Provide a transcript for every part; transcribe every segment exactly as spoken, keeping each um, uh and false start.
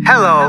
Hello.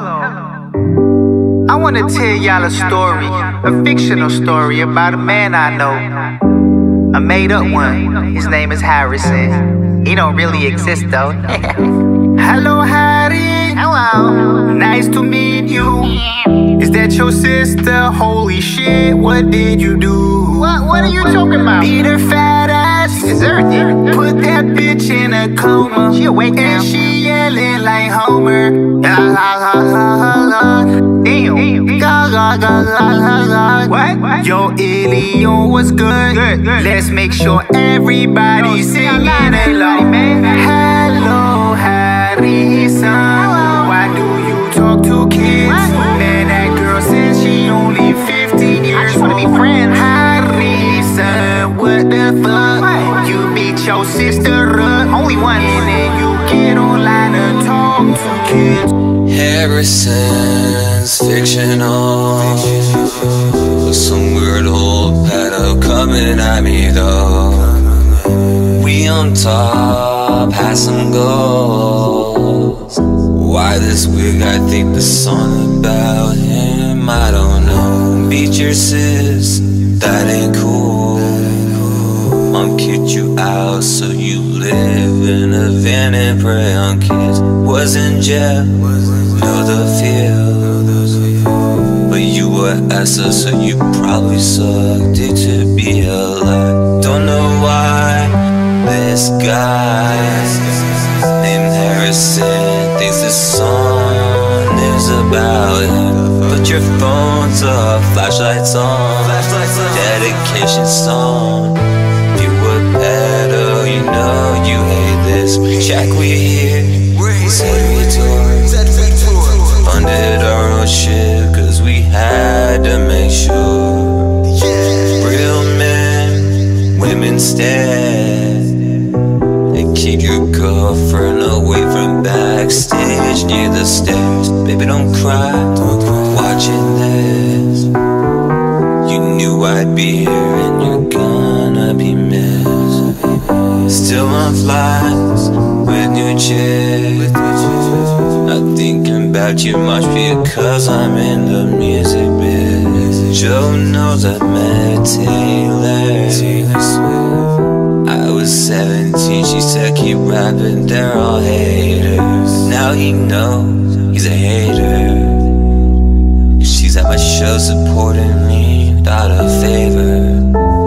I want to tell y'all a story, a fictional story about a man I know. A made up one. His name is Harrison. He don't really exist though. Hello, Harry. Hello. Nice to meet you. Is that your sister? Holy shit, what did you do? What, what are you talking about? Beat her fat ass. She deserved it. Put that bitch in a coma. She awake now. And she yelling like Homer. La la la la la. Damn. La la la la la la. What? what? Yo, Ilio, what's good? Good, good. Let's make sure everybody singing along. Hello, Harrison. Why do you talk to kids? What? Man, that girl says she only fifteen years I just wanna be old. friends. Harrison, what the fuck? What? You beat your sister up. Only one. And then you get online and talk to kids. Harrison's fictional. With some weird old pedo coming at me though. We on top, had some goals. Why this wig? I think the song about him, I don't know. Beat your sis, that ain't cool. Mom kicked you out, so you live in a van and pray on kids. Was in jail, know the feel. But you were Essa, so you probably sucked it to be alive. Don't know why this guy named Harrison thinks this song is about him. Put your phone to flashlights on. Dedication song. If you were pedo, you know you hate this. Jack, we here. Said we toured. Funded our own shit, cause we had to make sure. Real men, women stand. And keep your girlfriend away from backstage near the stairs. Baby, don't cry, watching this. You knew I'd be here and you're gonna be missed. Still on flights with new chicks. Not thinking about you much because I'm in the music biz. Joe knows I met Taylor. I was seventeen, she said keep rapping, they're all haters. Now he knows he's a hater. She's at my show supporting me without a favor.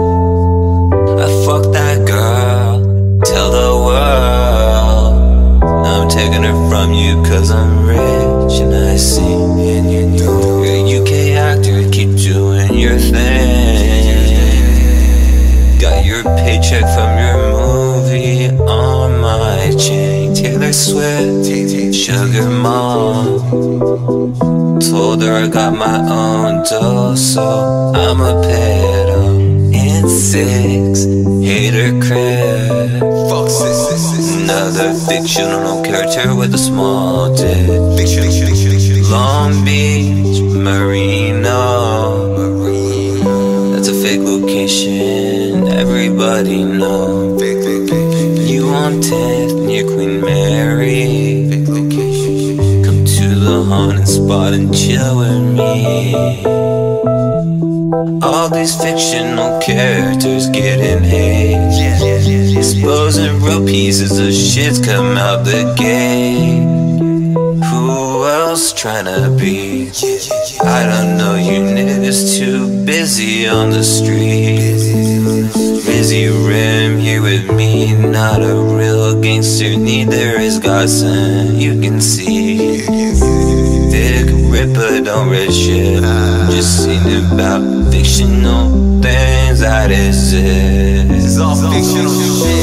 I fucked that girl, tell the world. Now I'm taking her from you cause I'm rich and I sing. And you know you're a U K actor, keep doing your thing. Got your paycheck from your movie on my chain. Taylor Swift, Sugar Mom. Told her I got my own dough, so I'm a pedo. In six, hater crib. Another fictional character with a small dick. Long Beach, Marino. That's a fake location, everybody know. You on tenth near Queen Mary. Come to the haunted spot and chill with me. All these fictional characters getting hate. Exposing real pieces of shit come out the gate. Who else tryna be? I don't know, you niggas too busy on the street. Rizzy Rim here with me, not a real gangster, neither is Godson, you can see. Dick Ripper don't read shit, just seen about fictional things that exist. It's all fictional shit.